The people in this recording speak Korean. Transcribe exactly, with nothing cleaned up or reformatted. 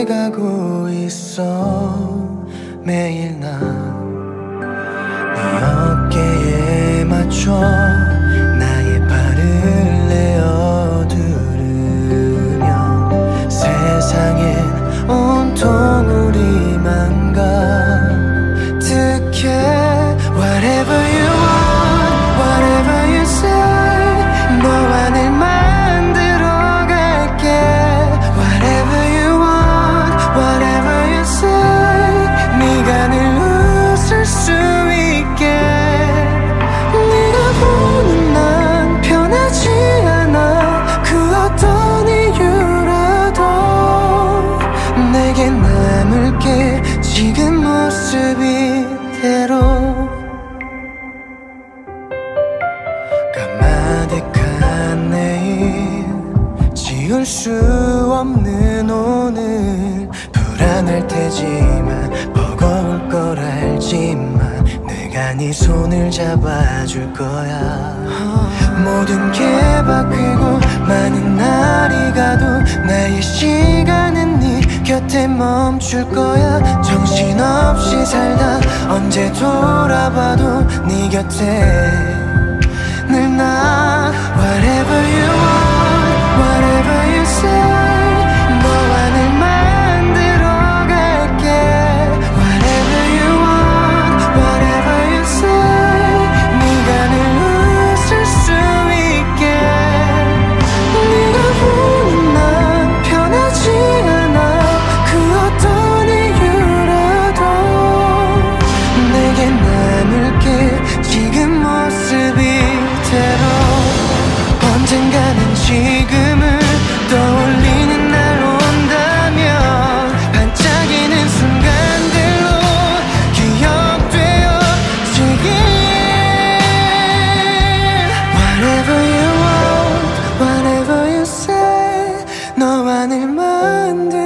변해가고 있어. 매일 난 네 어깨에 맞춰 나의 발을 내어두르며 세상엔 온통 우리만 가득해. Whatever you want, whatever you say, 너와 늘 만들어갈게. Whatever you want, whatever you say, 네가 늘 웃을 수 있게. 네가 보는 난 변하지 않아. 그 어떤 이유라도 내게 남을게. 지금 모습 이대로 가마득한 내일, 지울 수 없는 오늘. 불안할 테지만 버거울 걸 알지만 내가 네 손을 잡아줄 거야. 모든 게 바뀌고 많은 날이 가도 나의 시간은 네 곁에 멈출 거야. 정신없이 살다 언제 돌아봐도 네 곁에 늘 나. Whatever you want, whatever you say, 너와 늘 만들어갈게. Whatever you want, whatever you say, 네가 늘 웃을 수 있게. 네가 보는 난 변하지 않아. 그 어떤 이유라도 내게 남을게. 지금 모습 이대로. 언젠가는 지금을 떠올리는 날 온다면 반짝이는 순간들로 기억되어지길. Whatever you want, whatever you say, 너와 늘 만들